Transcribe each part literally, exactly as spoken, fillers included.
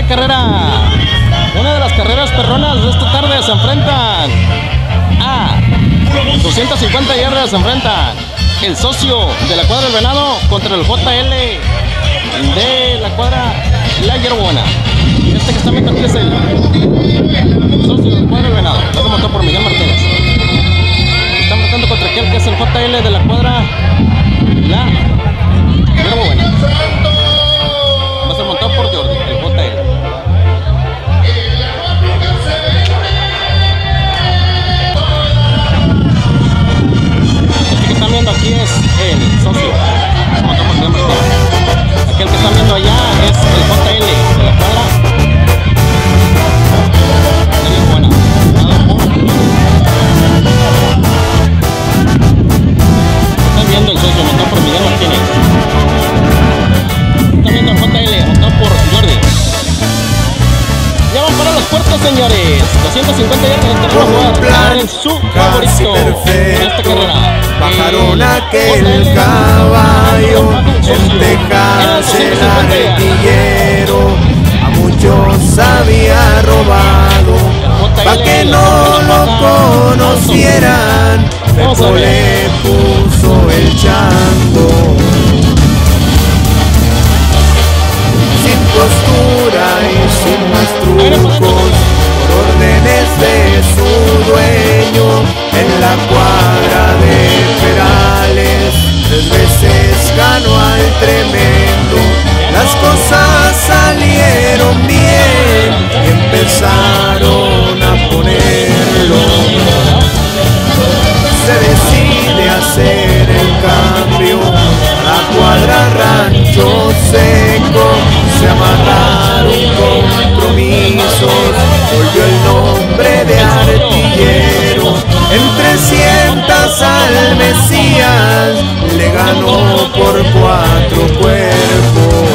carrera, una de las carreras perronas de esta tarde, se enfrentan a doscientas cincuenta yardas, se enfrentan el socio de la cuadra del Venado contra el J L de la cuadra La Hierbuena. Este que está viendo aquí es el socio de la cuadra del Venado, lo montó por Miguel Martínez. Está marcando contra aquel que es el J L de la cuadra La Hierbuena. Va a ser montado por Jordi, el J L. Este que están viendo aquí es el socio. Montado por Miguel Martínez. Aquel que están viendo allá es el J L de la cuadra La Hierbuena. Están viendo el socio montado por Miguel Martínez. Están viendo el J L montado por Jordi. Ya van para los puertos, señores. doscientas cincuenta yardas en terreno jugar en su favorito en esta carrera. Bajaron aquel caballo, el Texas, el artillero, a muchos había robado, pa' que no lo conocieran, Pepo le puso el chango. Sin postura y sin más trucos, por órdenes de su dueño, en la cuadra de Perales, tres veces ganó al tremendo. Las cosas salieron bien y empezaron a ponerlo. Se decide hacer el cambio, la cuadra Rancho Seco, se amarraron compromisos, volvió el nombre de artillero, en trescientas al Mesías, le ganó por cuatro cuerpos.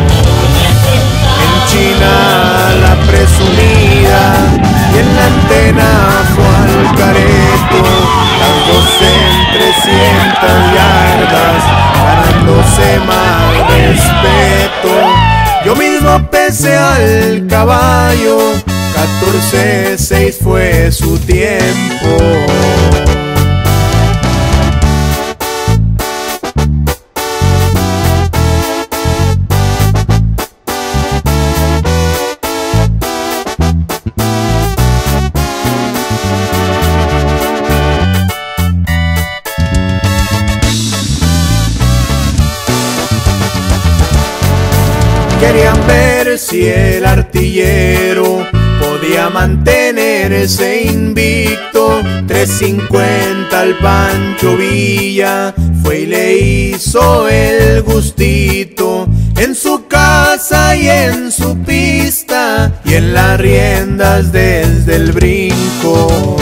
En China la presumida, y en la antena fue al careto, las dos en trescientas yardas, ganándose más respeto. Yo mismo pesé al caballo, catorce seis fue su tiempo. Querían ver si el artillero podía mantenerse invicto. tres cincuenta al Pancho Villa fue y le hizo el gustito, en su casa y en su pista y en las riendas desde el brinco.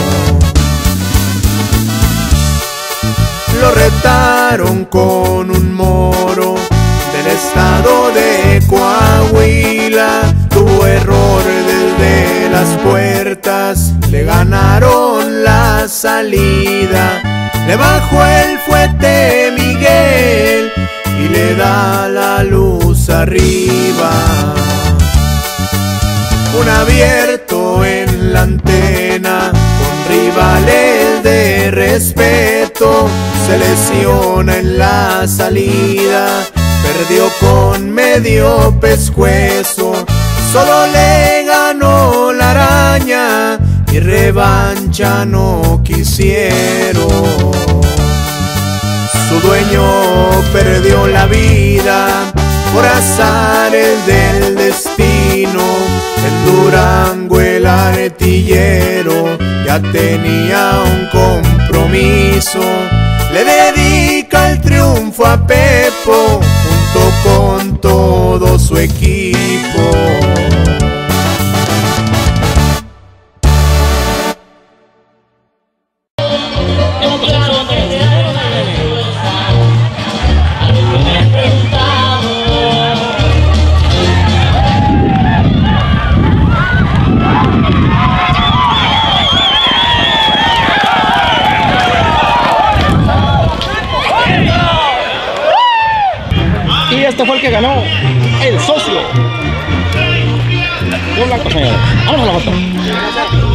Lo retaron con un moro del estado de Coahuila, tuvo error desde las puertas, le ganaron la salida, le bajó el fuete Miguel y le da la luz arriba. Un abierto en la antena, con rivales de respeto, se lesiona en la salida, perdió con medio pescuezo, solo le ganó la araña y revancha no quisieron. Su dueño perdió la vida por azares del destino. En Durango el artillero ya tenía un compromiso, le dedica el triunfo a Pepo junto con todo su equipo. Y este fue el que ganó, el socio Río Blanco, señores. Vamos a la foto.